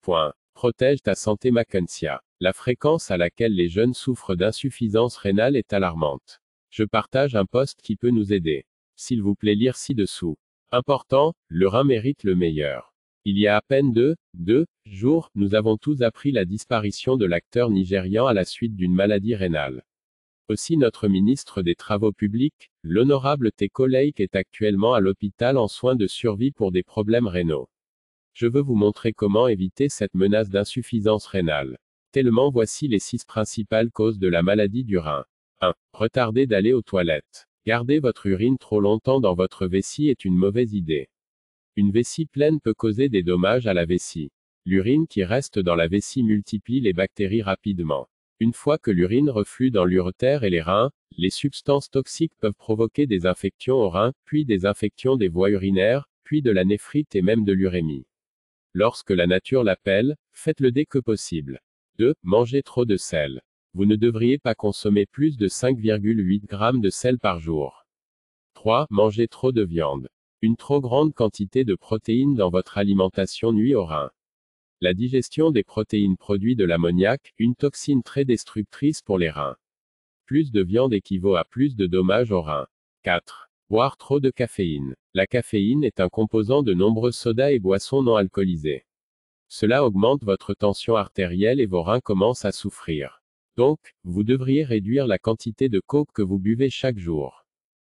Protège ta santé Mackensia. La fréquence à laquelle les jeunes souffrent d'insuffisance rénale est alarmante. Je partage un post qui peut nous aider. S'il vous plaît lire ci-dessous. Important, le rein mérite le meilleur. Il y a à peine deux jours, nous avons tous appris la disparition de l'acteur nigérian à la suite d'une maladie rénale. Aussi notre ministre des Travaux publics, l'honorable Teko Lake est actuellement à l'hôpital en soins de survie pour des problèmes rénaux. Je veux vous montrer comment éviter cette menace d'insuffisance rénale. Tellement voici les 6 principales causes de la maladie du rein. 1. Retardez d'aller aux toilettes. Garder votre urine trop longtemps dans votre vessie est une mauvaise idée. Une vessie pleine peut causer des dommages à la vessie. L'urine qui reste dans la vessie multiplie les bactéries rapidement. Une fois que l'urine reflue dans l'urétère et les reins, les substances toxiques peuvent provoquer des infections aux reins, puis des infections des voies urinaires, puis de la néphrite et même de l'urémie. Lorsque la nature l'appelle, faites-le dès que possible. 2. Mangez trop de sel. Vous ne devriez pas consommer plus de 5,8 g de sel par jour. 3. Mangez trop de viande. Une trop grande quantité de protéines dans votre alimentation nuit aux reins. La digestion des protéines produit de l'ammoniac, une toxine très destructrice pour les reins. Plus de viande équivaut à plus de dommages aux reins. 4. Boire trop de caféine. La caféine est un composant de nombreux sodas et boissons non alcoolisées. Cela augmente votre tension artérielle et vos reins commencent à souffrir. Donc, vous devriez réduire la quantité de coke que vous buvez chaque jour.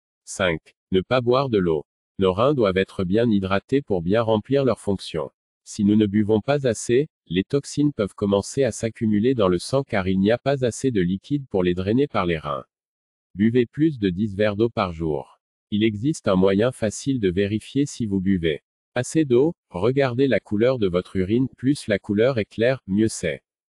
5. Ne pas boire de l'eau. Nos reins doivent être bien hydratés pour bien remplir leurs fonctions. Si nous ne buvons pas assez, les toxines peuvent commencer à s'accumuler dans le sang car il n'y a pas assez de liquide pour les drainer par les reins. Buvez plus de 10 verres d'eau par jour. Il existe un moyen facile de vérifier si vous buvez assez d'eau. Regardez la couleur de votre urine, plus la couleur est claire, mieux c'est.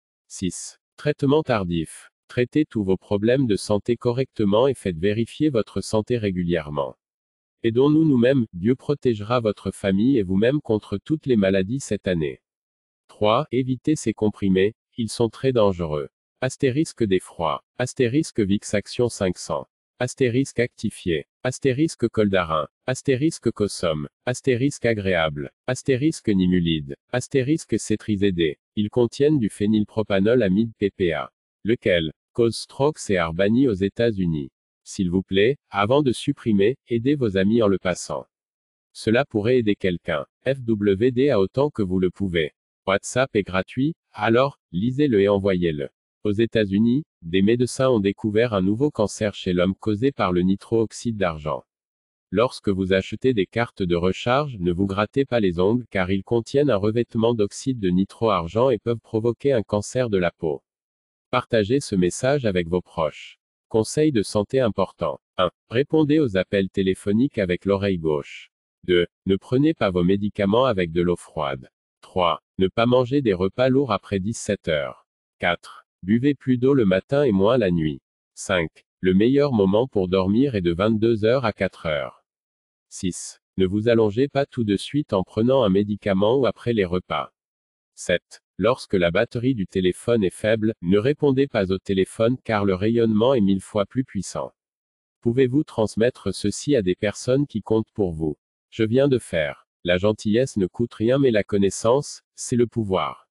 6. Traitement tardif. Traitez tous vos problèmes de santé correctement et faites vérifier votre santé régulièrement. Aidons-nous nous-mêmes, Dieu protégera votre famille et vous-même contre toutes les maladies cette année. 3. Évitez ces comprimés, ils sont très dangereux. Astérisque d'effroi. Astérisque Vicks Action 500. Astérisque actifié. Astérisque Coldarin. Astérisque Cosom. Astérisque agréable. Astérisque Nimulide. Astérisque Cétrizédé. Ils contiennent du phénylpropanol amide PPA. Lequel cause strokes et are banni aux États-Unis. S'il vous plaît, avant de supprimer, aidez vos amis en le passant. Cela pourrait aider quelqu'un. FWD à autant que vous le pouvez. WhatsApp est gratuit, alors, lisez-le et envoyez-le. Aux États-Unis, des médecins ont découvert un nouveau cancer chez l'homme causé par le nitro-oxyde d'argent. Lorsque vous achetez des cartes de recharge, ne vous grattez pas les ongles car ils contiennent un revêtement d'oxyde de nitro-argent et peuvent provoquer un cancer de la peau. Partagez ce message avec vos proches. Conseils de santé importants. 1. Répondez aux appels téléphoniques avec l'oreille gauche. 2. Ne prenez pas vos médicaments avec de l'eau froide. 3. Ne pas manger des repas lourds après 17 heures. 4. Buvez plus d'eau le matin et moins la nuit. 5. Le meilleur moment pour dormir est de 22 heures à 4 heures. 6. Ne vous allongez pas tout de suite en prenant un médicament ou après les repas. 7. Lorsque la batterie du téléphone est faible, ne répondez pas au téléphone car le rayonnement est 1000 fois plus puissant. Pouvez-vous transmettre ceci à des personnes qui comptent pour vous? Je viens de faire. La gentillesse ne coûte rien mais la connaissance, c'est le pouvoir.